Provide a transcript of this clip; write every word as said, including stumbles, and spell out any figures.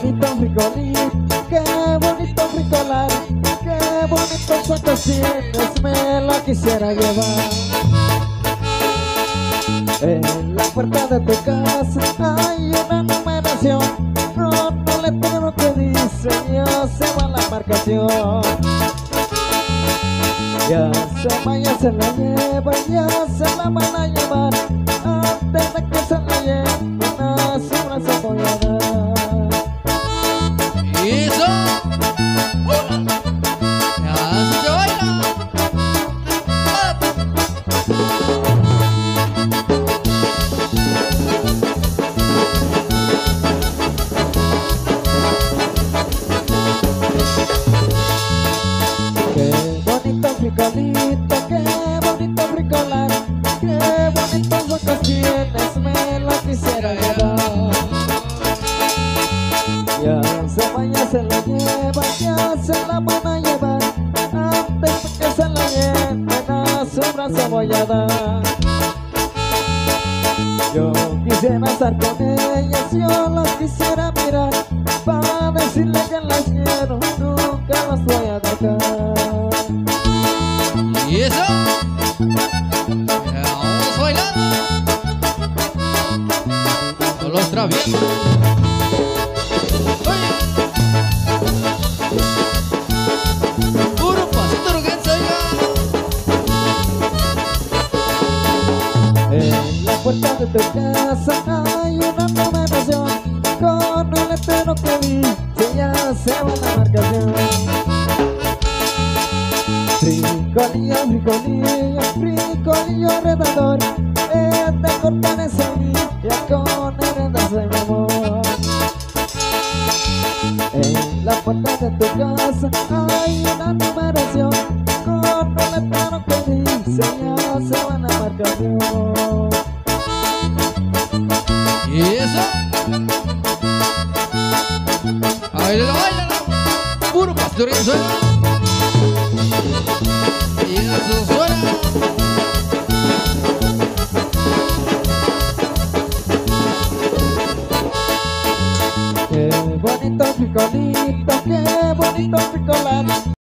bonito frijolín, qué bonito frijolar, qué bonito son cocines, me lo quisiera llevar. En la puerta de tu casa hay una numeración con un letrero que dice ya se va la marcación. Ya se va, ya se la lleva, ya se la van a llevar. Antes de que se la lleven, una sobra se voy a dar. ¿Y eso? ¡Ya se baila! Qué bonito frijolito, qué bonito frijolar, qué bonitos ojos tienes, me lo quisiera llevar. Ya se va, ya se la lleva, ya se la van a llevar. Antes de que se la lleven, a su brazo voy a dar. Yo quisiera estar con ellas, yo las quisiera mirar, para decirle que las quiero, nunca las voy a dejar. ¿Y eso? Ya vamos bailando con los traviesos. Oye, puro pasito lo que enseña. En la puerta de tu casa hay una numeración con un letrero que dice ya se va la marcación. Frijolillo, frijolillo, frijolillo redondor, es de cortar en semilla con heredas de mi amor. En la puerta de tu casa hay una numeración con un letrero que dice ya se va la marcación. ¿Y eso? Bailalo, bailalo. Puro pastor y eso. Y eso.